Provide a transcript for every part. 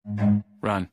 Run.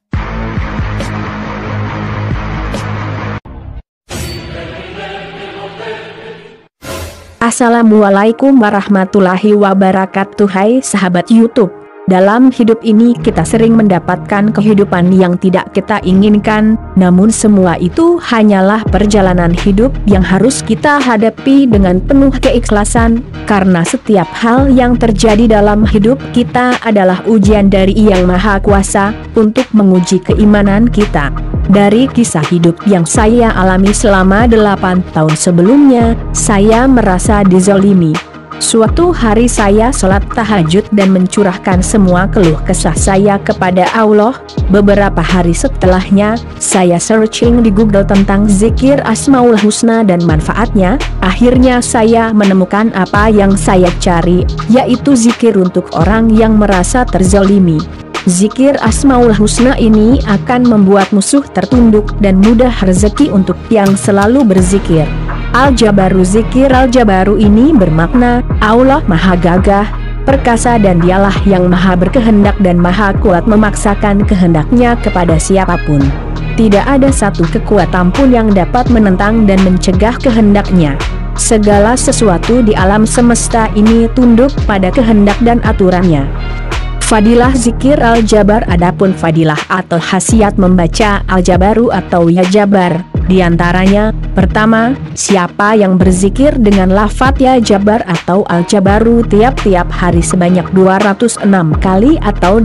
Assalamualaikum warahmatullahi wabarakatuh. Hai sahabat YouTube. Dalam hidup ini kita sering mendapatkan kehidupan yang tidak kita inginkan, namun semua itu hanyalah perjalanan hidup yang harus kita hadapi dengan penuh keikhlasan, karena setiap hal yang terjadi dalam hidup kita adalah ujian dari Yang Maha Kuasa untuk menguji keimanan kita. Dari kisah hidup yang saya alami selama 8 tahun sebelumnya, saya merasa dizolimi. Suatu hari saya sholat tahajud dan mencurahkan semua keluh kesah saya kepada Allah. Beberapa hari setelahnya, saya searching di Google tentang zikir Asmaul Husna dan manfaatnya. Akhirnya saya menemukan apa yang saya cari, yaitu zikir untuk orang yang merasa terzolimi. Zikir Asmaul Husna ini akan membuat musuh tertunduk dan mudah rezeki untuk yang selalu berzikir. Al-Jabaru. Zikir Al-Jabaru ini bermakna Allah Maha Gagah, Perkasa, dan Dialah yang Maha Berkehendak dan Maha Kuat memaksakan kehendaknya kepada siapapun. Tidak ada satu kekuatan pun yang dapat menentang dan mencegah kehendaknya. Segala sesuatu di alam semesta ini tunduk pada kehendak dan aturannya. Fadilah zikir Al-Jabar. Adapun fadilah atau khasiat membaca Al-Jabaru atau Ya Jabar, di antaranya, pertama, siapa yang berzikir dengan lafaz Ya Jabar atau Al-Jabaru tiap-tiap hari sebanyak 206 kali atau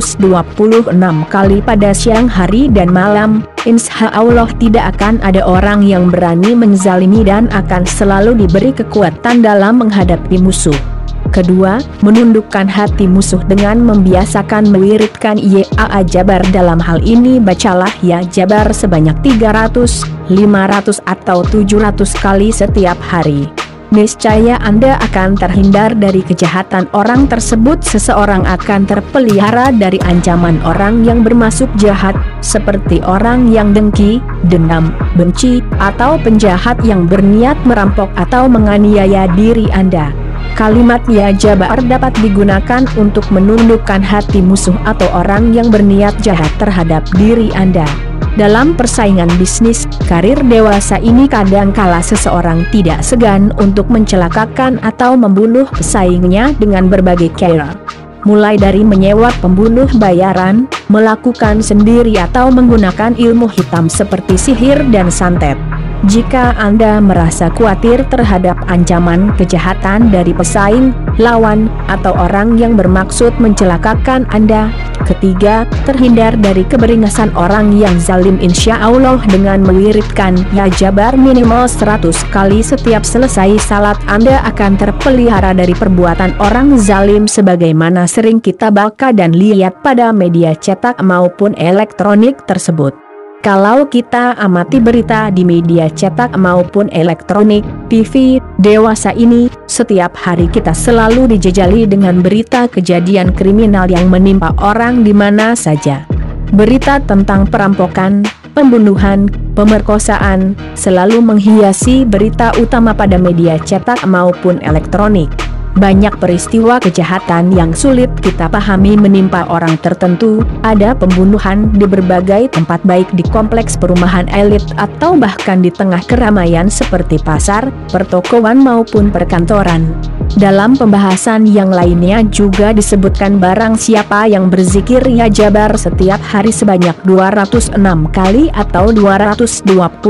226 kali pada siang hari dan malam, insya Allah tidak akan ada orang yang berani menzalimi dan akan selalu diberi kekuatan dalam menghadapi musuh. Kedua, menundukkan hati musuh dengan membiasakan mewiridkan Ya Jabar. Dalam hal ini bacalah Ya Jabar sebanyak 300, 500 atau 700 kali setiap hari. Niscaya Anda akan terhindar dari kejahatan orang tersebut. Seseorang akan terpelihara dari ancaman orang yang bermaksud jahat, seperti orang yang dengki, dendam, benci, atau penjahat yang berniat merampok atau menganiaya diri Anda. Kalimat Ya Jabar dapat digunakan untuk menundukkan hati musuh atau orang yang berniat jahat terhadap diri Anda. Dalam persaingan bisnis, karir dewasa ini kadangkala seseorang tidak segan untuk mencelakakan atau membunuh pesaingnya dengan berbagai cara. Mulai dari menyewa pembunuh bayaran, melakukan sendiri atau menggunakan ilmu hitam seperti sihir dan santet. Jika Anda merasa khawatir terhadap ancaman kejahatan dari pesaing, lawan, atau orang yang bermaksud mencelakakan Anda. Ketiga, terhindar dari keberingasan orang yang zalim. Insya Allah dengan mewiridkan Ya Jabar minimal 100 kali setiap selesai salat, Anda akan terpelihara dari perbuatan orang zalim sebagaimana sering kita baca dan lihat pada media cetak maupun elektronik tersebut. Kalau kita amati berita di media cetak maupun elektronik, TV, dewasa ini, setiap hari kita selalu dijejali dengan berita kejadian kriminal yang menimpa orang di mana saja. Berita tentang perampokan, pembunuhan, pemerkosaan, selalu menghiasi berita utama pada media cetak maupun elektronik. Banyak peristiwa kejahatan yang sulit kita pahami menimpa orang tertentu. Ada pembunuhan di berbagai tempat, baik di kompleks perumahan elit atau bahkan di tengah keramaian seperti pasar, pertokoan maupun perkantoran. Dalam pembahasan yang lainnya juga disebutkan barang siapa yang berzikir Ya Jabar setiap hari sebanyak 206 kali atau 226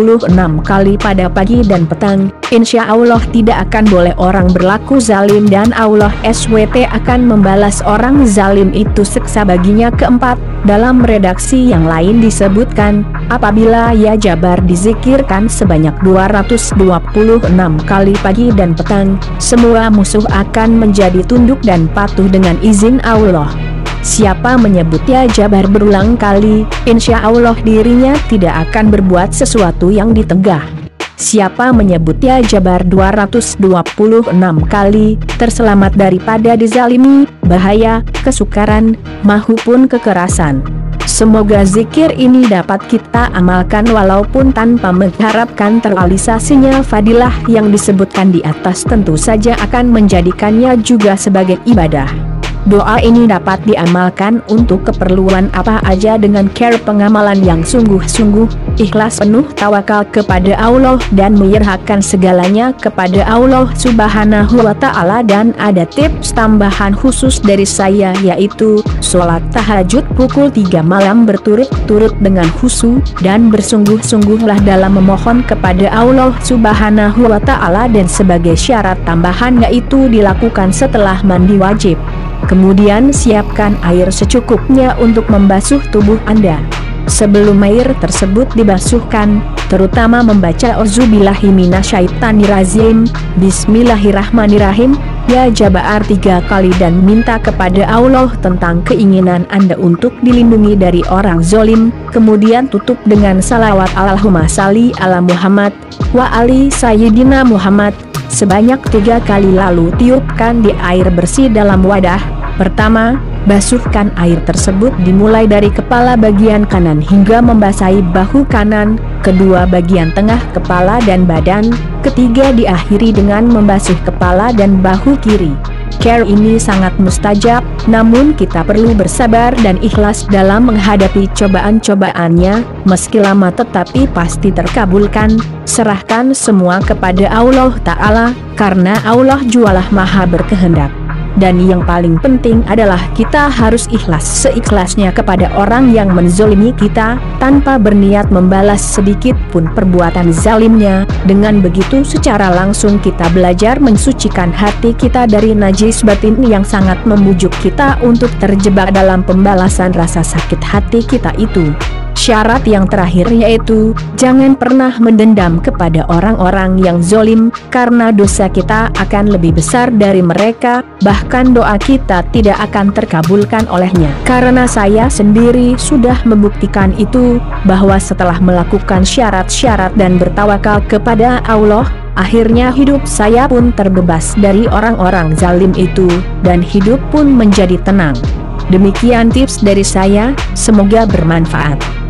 kali pada pagi dan petang, insya Allah tidak akan boleh orang berlaku zalim dan Allah SWT akan membalas orang zalim itu siksa baginya. Keempat, dalam redaksi yang lain disebutkan, apabila Ya Jabar dizikirkan sebanyak 226 kali pagi dan petang, semua musuh akan menjadi tunduk dan patuh dengan izin Allah. Siapa menyebut Ya Jabar berulang kali, insya Allah dirinya tidak akan berbuat sesuatu yang ditegah. Siapa menyebut Ya Jabar 226 kali, terselamat daripada dizalimi, bahaya, kesukaran, maupun kekerasan. Semoga zikir ini dapat kita amalkan walaupun tanpa mengharapkan terrealisasinya fadilah yang disebutkan di atas tentu saja akan menjadikannya juga sebagai ibadah. Doa ini dapat diamalkan untuk keperluan apa aja dengan cara pengamalan yang sungguh-sungguh, ikhlas penuh tawakal kepada Allah dan menyerahkan segalanya kepada Allah Subhanahu wa Ta'ala. Dan ada tips tambahan khusus dari saya, yaitu sholat tahajud pukul 3 malam berturut-turut dengan khusyuk dan bersungguh-sungguhlah dalam memohon kepada Allah Subhanahu wa Ta'ala. Dan sebagai syarat tambahan yaitu dilakukan setelah mandi wajib. Kemudian siapkan air secukupnya untuk membasuh tubuh Anda. Sebelum air tersebut dibasuhkan, terutama membaca Auzubillahi minasyaitonirrajim, Bismillahirrahmanirrahim, Ya Jabar 3 kali dan minta kepada Allah tentang keinginan Anda untuk dilindungi dari orang zolim. Kemudian tutup dengan salawat Allahumma salli ala Muhammad wa ali Sayyidina Muhammad sebanyak 3 kali, lalu tiupkan di air bersih dalam wadah. Pertama, basuhkan air tersebut dimulai dari kepala bagian kanan hingga membasahi bahu kanan, kedua bagian tengah kepala dan badan, ketiga diakhiri dengan membasuh kepala dan bahu kiri. Care ini sangat mustajab, namun kita perlu bersabar dan ikhlas dalam menghadapi cobaan-cobaannya, meski lama tetapi pasti terkabulkan. Serahkan semua kepada Allah Ta'ala, karena Allah jualah maha berkehendak. Dan yang paling penting adalah kita harus ikhlas seikhlasnya kepada orang yang menzolimi kita, tanpa berniat membalas sedikit pun perbuatan zalimnya. Dengan begitu secara langsung kita belajar mensucikan hati kita dari najis batin yang sangat membujuk kita untuk terjebak dalam pembalasan rasa sakit hati kita itu. Syarat yang terakhir yaitu, jangan pernah mendendam kepada orang-orang yang zolim, karena dosa kita akan lebih besar dari mereka, bahkan doa kita tidak akan terkabulkan olehnya. Karena saya sendiri sudah membuktikan itu, bahwa setelah melakukan syarat-syarat dan bertawakal kepada Allah, akhirnya hidup saya pun terbebas dari orang-orang zalim itu, dan hidup pun menjadi tenang. Demikian tips dari saya, semoga bermanfaat.